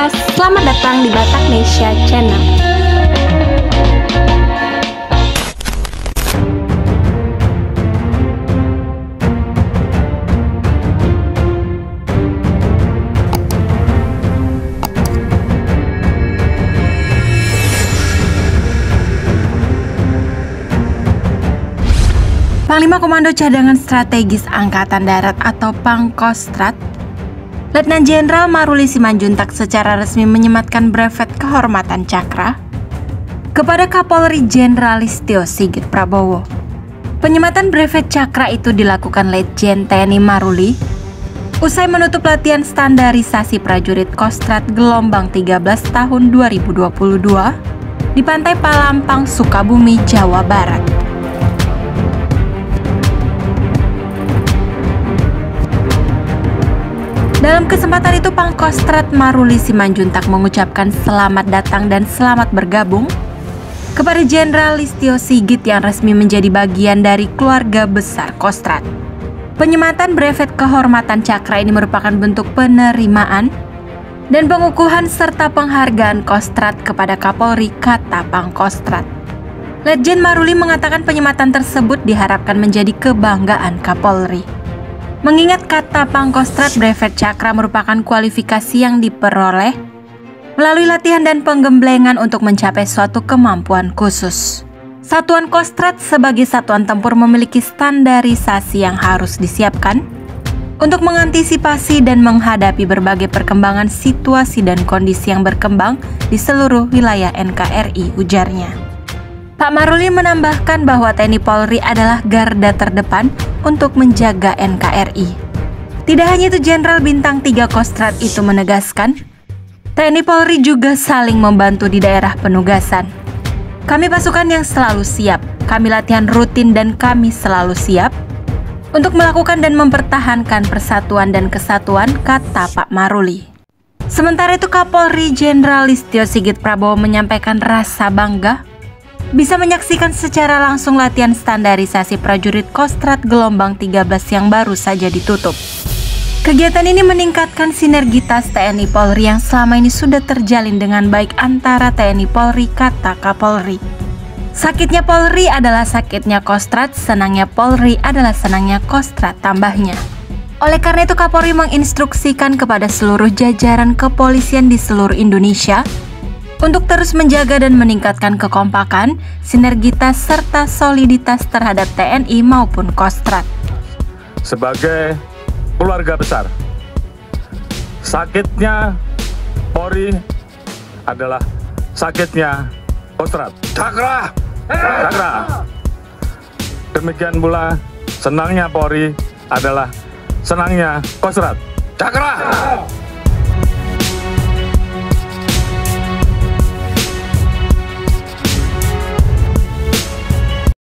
selamat datang di Bataknesia Channel. Panglima Komando Cadangan Strategis Angkatan Darat atau Pangkostrat, Letnan Jenderal Maruli Simanjuntak secara resmi menyematkan brevet kehormatan Cakra kepada Kapolri Jenderal Listio Sigit Prabowo. Penyematan brevet Cakra itu dilakukan Letjen TNI Maruli usai menutup latihan standarisasi prajurit Kostrat gelombang 13 tahun 2022 di Pantai Palampang, Sukabumi, Jawa Barat. Dalam kesempatan itu, Pangkostrat Maruli Simanjuntak mengucapkan selamat datang dan selamat bergabung kepada Jenderal Listio Sigit yang resmi menjadi bagian dari keluarga besar Kostrat. Penyematan brevet kehormatan Cakra ini merupakan bentuk penerimaan dan pengukuhan serta penghargaan Kostrat kepada Kapolri, kata Pangkostrat. Letjen Maruli mengatakan penyematan tersebut diharapkan menjadi kebanggaan Kapolri. Mengingat kata Pangkostrat, brevet Cakra merupakan kualifikasi yang diperoleh melalui latihan dan penggemblengan untuk mencapai suatu kemampuan khusus. Satuan Kostrat sebagai satuan tempur memiliki standarisasi yang harus disiapkan untuk mengantisipasi dan menghadapi berbagai perkembangan situasi dan kondisi yang berkembang di seluruh wilayah NKRI, ujarnya. Pak Maruli menambahkan bahwa TNI Polri adalah garda terdepan untuk menjaga NKRI. Tidak hanya itu, Jenderal Bintang 3 Kostrat itu menegaskan, TNI Polri juga saling membantu di daerah penugasan. Kami pasukan yang selalu siap, kami latihan rutin dan kami selalu siap untuk melakukan dan mempertahankan persatuan dan kesatuan, kata Pak Maruli. Sementara itu, Kapolri Jenderal Listio Sigit Prabowo menyampaikan rasa bangga bisa menyaksikan secara langsung latihan standarisasi prajurit Kostrat gelombang 13 yang baru saja ditutup. Kegiatan ini meningkatkan sinergitas TNI Polri yang selama ini sudah terjalin dengan baik antara TNI Polri, kata Kapolri. Sakitnya Polri adalah sakitnya Kostrat, senangnya Polri adalah senangnya Kostrat, tambahnya. Oleh karena itu, Kapolri menginstruksikan kepada seluruh jajaran kepolisian di seluruh Indonesia untuk terus menjaga dan meningkatkan kekompakan, sinergitas, serta soliditas terhadap TNI maupun Kostrat. Sebagai keluarga besar, sakitnya Polri adalah sakitnya Kostrat. Cakra! Cakra! Demikian pula senangnya Polri adalah senangnya Kostrat. Cakra!